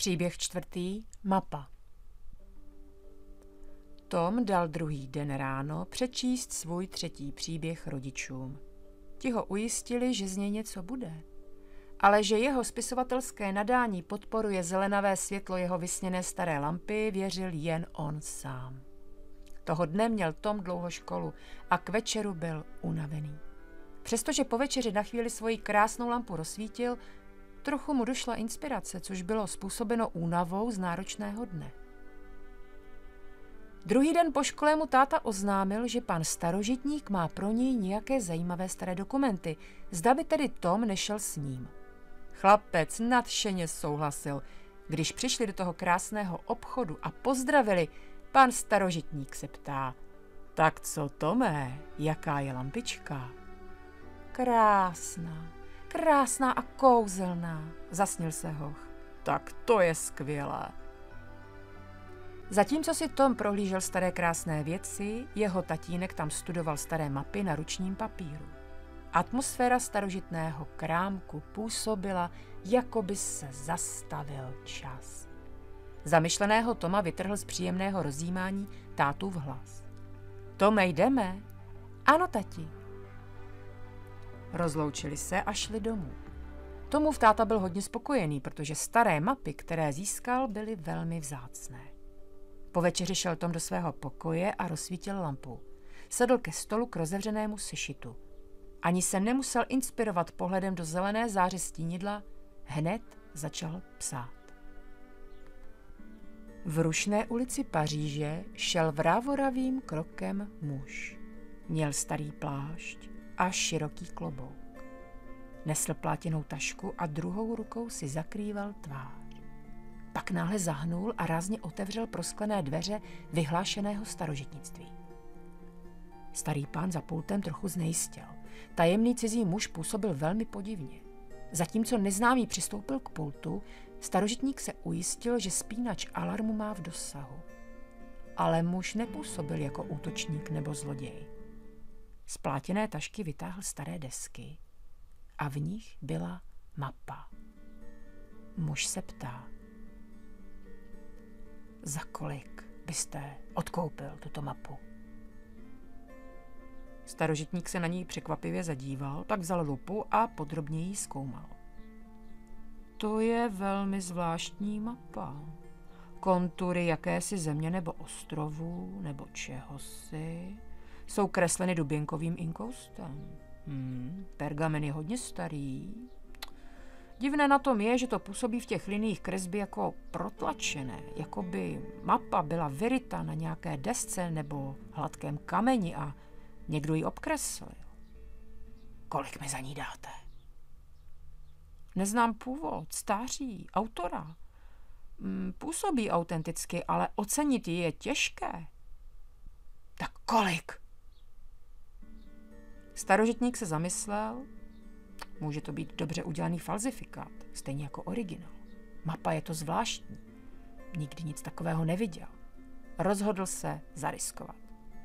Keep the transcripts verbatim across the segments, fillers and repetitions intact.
Příběh čtvrtý. Mapa. Tom dal druhý den ráno přečíst svůj třetí příběh rodičům. Ti ho ujistili, že z něj něco bude. Ale že jeho spisovatelské nadání podporuje zelenavé světlo jeho vysněné staré lampy, věřil jen on sám. Toho dne měl Tom dlouho školu a k večeru byl unavený. Přestože po večeři na chvíli svoji krásnou lampu rozsvítil, trochu mu došla inspirace, což bylo způsobeno únavou z náročného dne. Druhý den po škole mu táta oznámil, že pan starožitník má pro něj nějaké zajímavé staré dokumenty. Zda by tedy Tom nešel s ním. Chlapec nadšeně souhlasil. Když přišli do toho krásného obchodu a pozdravili, pan starožitník se ptá: tak co, Tome, jaká je lampička? Krásná, krásná a kouzelná, zasnil se hoch. Tak to je skvělé. Zatímco si Tom prohlížel staré krásné věci, jeho tatínek tam studoval staré mapy na ručním papíru. Atmosféra starožitného krámku působila, jako by se zastavil čas. Zamyšleného Toma vytrhl z příjemného rozjímání tátův hlas. Tome, jdeme? Ano, tati. Rozloučili se a šli domů. Tomův táta byl hodně spokojený, protože staré mapy, které získal, byly velmi vzácné. Po večeři šel Tom do svého pokoje a rozsvítil lampu. Sedl ke stolu k rozevřenému sešitu. Ani se nemusel inspirovat pohledem do zelené záře stínidla, hned začal psát. V rušné ulici Paříže šel vrávoravým krokem muž. Měl starý plášť a široký klobouk. Nesl plátěnou tašku a druhou rukou si zakrýval tvář. Pak náhle zahnul a rázně otevřel prosklené dveře vyhlášeného starožitnictví. Starý pán za pultem trochu znejistěl. Tajemný cizí muž působil velmi podivně. Zatímco neznámý přistoupil k pultu, starožitník se ujistil, že spínač alarmu má v dosahu. Ale muž nepůsobil jako útočník nebo zloděj. Z plátěné tašky vytáhl staré desky a v nich byla mapa. Muž se ptá: za kolik byste odkoupil tuto mapu? Starožitník se na ní překvapivě zadíval, pak vzal lupu a podrobně ji zkoumal. To je velmi zvláštní mapa. Kontury jakési země nebo ostrovu nebo čehosi jsou kresleny duběnkovým inkoustem. Hmm, pergamen je hodně starý. Divné na tom je, že to působí v těch liniích kresby jako protlačené, jako by mapa byla vyryta na nějaké desce nebo hladkém kameni a někdo ji obkreslil. Kolik mi za ní dáte? Neznám původ, stáří, autora. Působí autenticky, ale ocenit ji je těžké. Tak kolik? Starožitník se zamyslel. Může to být dobře udělaný falzifikát, stejně jako originál. Mapa je to zvláštní. Nikdy nic takového neviděl. Rozhodl se zariskovat.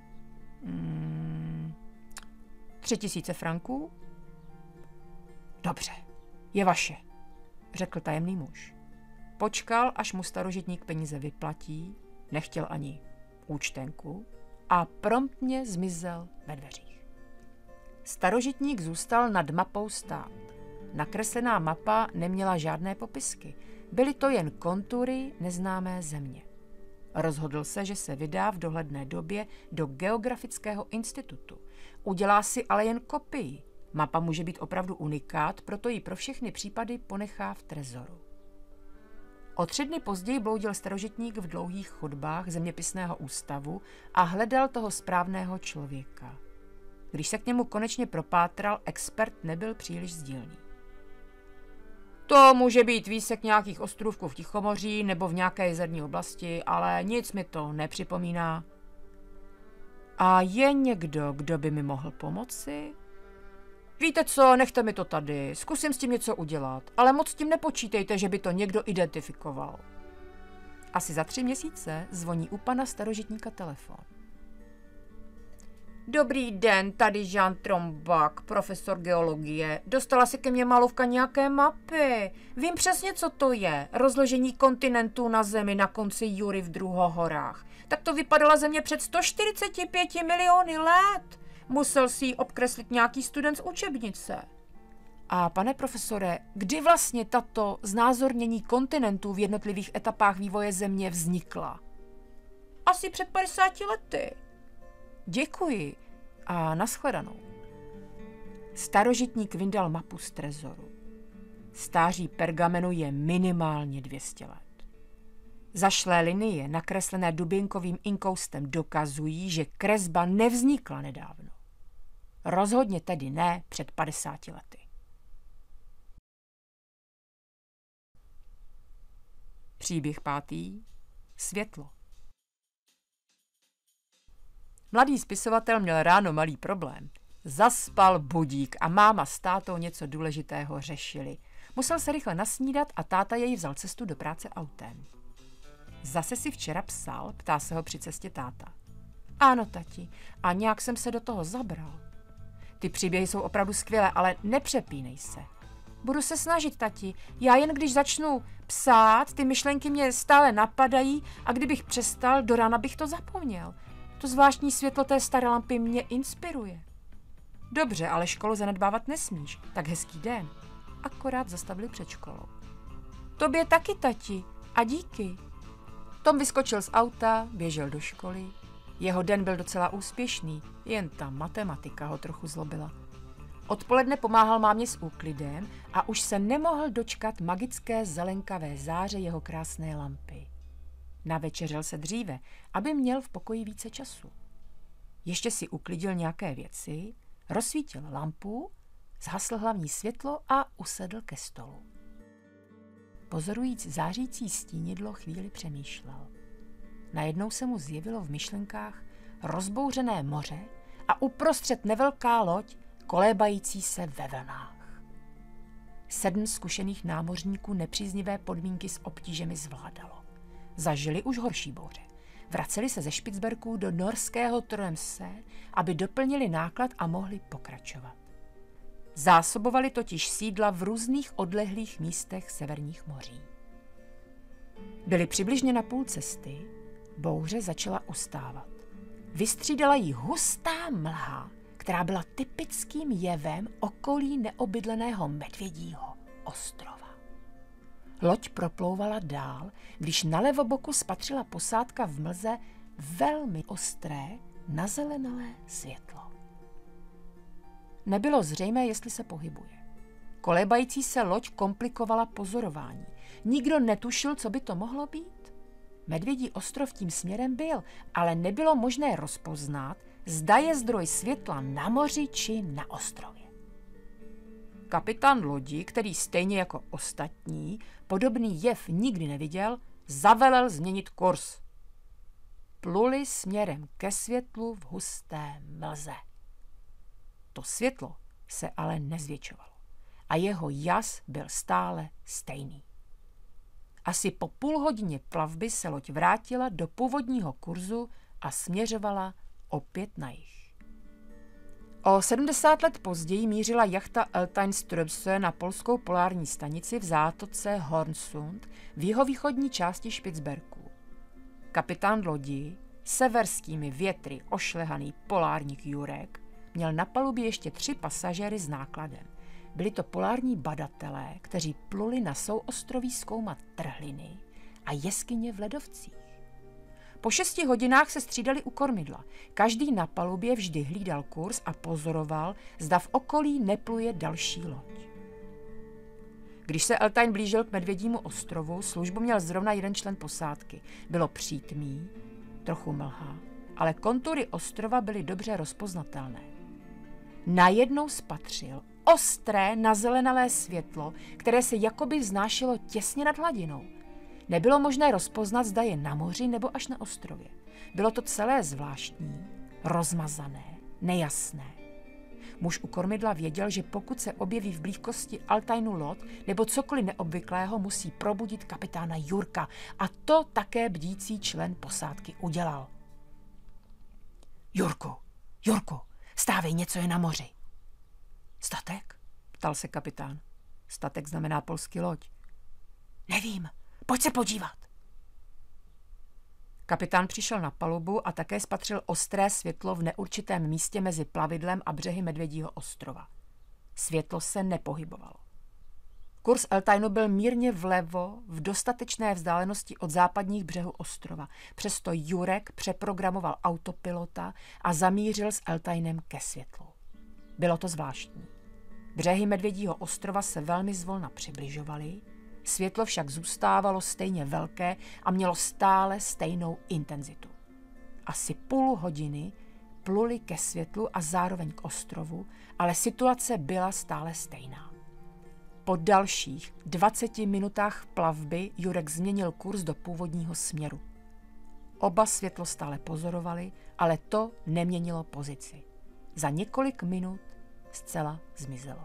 Hmm, tři tisíce franků? Dobře, je vaše, řekl tajemný muž. Počkal, až mu starožitník peníze vyplatí, nechtěl ani účtenku a promptně zmizel ve dveřích. Starožitník zůstal nad mapou stát. Nakreslená mapa neměla žádné popisky. Byly to jen kontury neznámé země. Rozhodl se, že se vydá v dohledné době do Geografického institutu. Udělá si ale jen kopii. Mapa může být opravdu unikát, proto ji pro všechny případy ponechá v trezoru. O tři dny později bloudil starožitník v dlouhých chodbách zeměpisného ústavu a hledal toho správného člověka. Když se k němu konečně propátral, expert nebyl příliš sdílný. To může být výsek nějakých ostrůvků v Tichomoří nebo v nějaké jezerní oblasti, ale nic mi to nepřipomíná. A je někdo, kdo by mi mohl pomoci? Víte co, nechte mi to tady, zkusím s tím něco udělat, ale moc s tím nepočítejte, že by to někdo identifikoval. Asi za tři měsíce zvoní u pana starožitníka telefon. Dobrý den, tady Jean Trombak, profesor geologie. Dostala se ke mně malovka nějaké mapy. Vím přesně, co to je. Rozložení kontinentů na Zemi na konci Jury v Druhohorách. Tak to vypadala Země před sto čtyřiceti pěti miliony let. Musel si ji obkreslit nějaký student z učebnice. A pane profesore, kdy vlastně tato znázornění kontinentů v jednotlivých etapách vývoje Země vznikla? Asi před padesáti lety. Děkuji a nashledanou. Starožitník vyndal mapu z trezoru. Stáří pergamenu je minimálně dvě stě let. Zašlé linie, nakreslené dubinkovým inkoustem, dokazují, že kresba nevznikla nedávno. Rozhodně tedy ne před padesáti lety. Příběh pátý. Světlo. Mladý spisovatel měl ráno malý problém. Zaspal budík a máma s tátou něco důležitého řešili. Musel se rychle nasnídat a táta jej vzal cestu do práce autem. Zase si včera psal, ptá se ho při cestě táta. Ano, tati, a nějak jsem se do toho zabral. Ty příběhy jsou opravdu skvělé, ale nepřepínej se. Budu se snažit, tati. Já jen když začnu psát, ty myšlenky mě stále napadají a kdybych přestal, do rána bych to zapomněl. To zvláštní světlo té staré lampy mě inspiruje. Dobře, ale školu zanedbávat nesmíš. Tak hezký den. Akorát zastavili před školou. Tobě taky, tati. A díky. Tom vyskočil z auta, běžel do školy. Jeho den byl docela úspěšný, jen ta matematika ho trochu zlobila. Odpoledne pomáhal mámě s úklidem a už se nemohl dočkat magické zelenkavé záře jeho krásné lampy. Navečeřel se dříve, aby měl v pokoji více času. Ještě si uklidil nějaké věci, rozsvítil lampu, zhasl hlavní světlo a usedl ke stolu. Pozorujíc zářící stínidlo, chvíli přemýšlel. Najednou se mu zjevilo v myšlenkách rozbouřené moře a uprostřed nevelká loď, kolébající se ve vlnách. Sedm zkušených námořníků nepříznivé podmínky s obtížemi zvládalo. Zažili už horší bouře. Vraceli se ze Špicberků do norského Tromsø, aby doplnili náklad a mohli pokračovat. Zásobovali totiž sídla v různých odlehlých místech severních moří. Byli přibližně na půl cesty, bouře začala ustávat. Vystřídala jí hustá mlha, která byla typickým jevem okolí neobydleného Medvědího ostrova. Loď proplouvala dál, když na levoboku spatřila posádka v mlze velmi ostré, nazelenalé světlo. Nebylo zřejmé, jestli se pohybuje. Kolébající se loď komplikovala pozorování. Nikdo netušil, co by to mohlo být. Medvědí ostrov tím směrem byl, ale nebylo možné rozpoznat, zda je zdroj světla na moři či na ostrově. Kapitán lodi, který stejně jako ostatní podobný jev nikdy neviděl, zavelel změnit kurz. Pluli směrem ke světlu v husté mlze. To světlo se ale nezvětšovalo a jeho jas byl stále stejný. Asi po půl hodině plavby se loď vrátila do původního kurzu a směřovala opět na jih. O sedmdesát let později mířila jachta Eltain Strömsö na polskou polární stanici v zátoce Hornsund v jihovýchodní části Špicberků. Kapitán lodi, severskými větry ošlehaný polárník Jurek, měl na palubě ještě tři pasažéry s nákladem. Byli to polární badatelé, kteří pluli na souostroví zkoumat trhliny a jeskyně v ledovcích. Po šesti hodinách se střídali u kormidla. Každý na palubě vždy hlídal kurz a pozoroval, zda v okolí nepluje další loď. Když se Eltain blížil k Medvědímu ostrovu, službu měl zrovna jeden člen posádky. Bylo přítmí, trochu mlha, ale kontury ostrova byly dobře rozpoznatelné. Najednou spatřil ostré nazelenalé světlo, které se jakoby vznášelo těsně nad hladinou. Nebylo možné rozpoznat, zda je na moři nebo až na ostrově. Bylo to celé zvláštní, rozmazané, nejasné. Muž u kormidla věděl, že pokud se objeví v blízkosti Eltainu loď nebo cokoliv neobvyklého, musí probudit kapitána Jurka a to také bdící člen posádky udělal. Jurku, Jurku, stávej, něco je na moři. Statek? Ptal se kapitán. Statek znamená polský loď. Nevím, pojď se podívat. Kapitán přišel na palubu a také spatřil ostré světlo v neurčitém místě mezi plavidlem a břehy Medvědího ostrova. Světlo se nepohybovalo. Kurz Eltainu byl mírně vlevo v dostatečné vzdálenosti od západních břehů ostrova. Přesto Jurek přeprogramoval autopilota a zamířil s Eltainem ke světlu. Bylo to zvláštní. Břehy Medvědího ostrova se velmi zvolna přibližovaly, světlo však zůstávalo stejně velké a mělo stále stejnou intenzitu. Asi půl hodiny pluli ke světlu a zároveň k ostrovu, ale situace byla stále stejná. Po dalších dvaceti minutách plavby Jurek změnil kurz do původního směru. Oba světlo stále pozorovali, ale to neměnilo pozici. Za několik minut zcela zmizelo.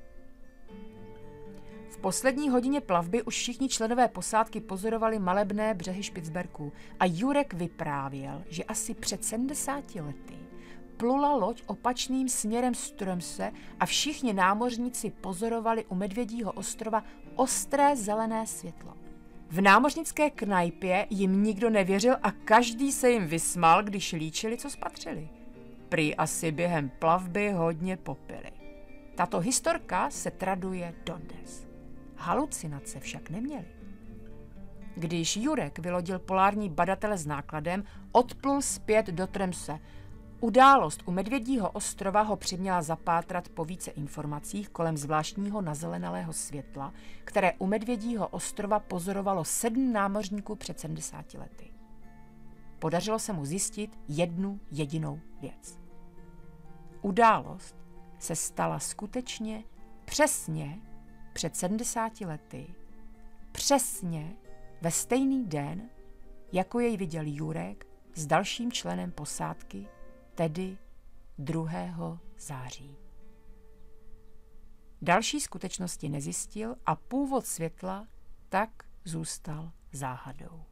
V poslední hodině plavby už všichni členové posádky pozorovali malebné břehy Špicberků a Jurek vyprávěl, že asi před sedmdesáti lety plula loď opačným směrem z Tromsø a všichni námořníci pozorovali u Medvědího ostrova ostré zelené světlo. V námořnické knajpě jim nikdo nevěřil a každý se jim vysmál, když líčili, co spatřili. Prý asi během plavby hodně popili. Tato historka se traduje dodnes. Halucinace však neměli. Když Jurek vylodil polární badatele s nákladem, odplul zpět do Tromsø. Událost u Medvědího ostrova ho přiměla zapátrat po více informacích kolem zvláštního nazelenalého světla, které u Medvědího ostrova pozorovalo sedm námořníků před sedmdesáti lety. Podařilo se mu zjistit jednu jedinou věc. Událost se stala skutečně přesně před sedmdesáti lety, přesně ve stejný den, jako jej viděl Jurek s dalším členem posádky, tedy druhého září. Další skutečnosti nezjistil a původ světla tak zůstal záhadou.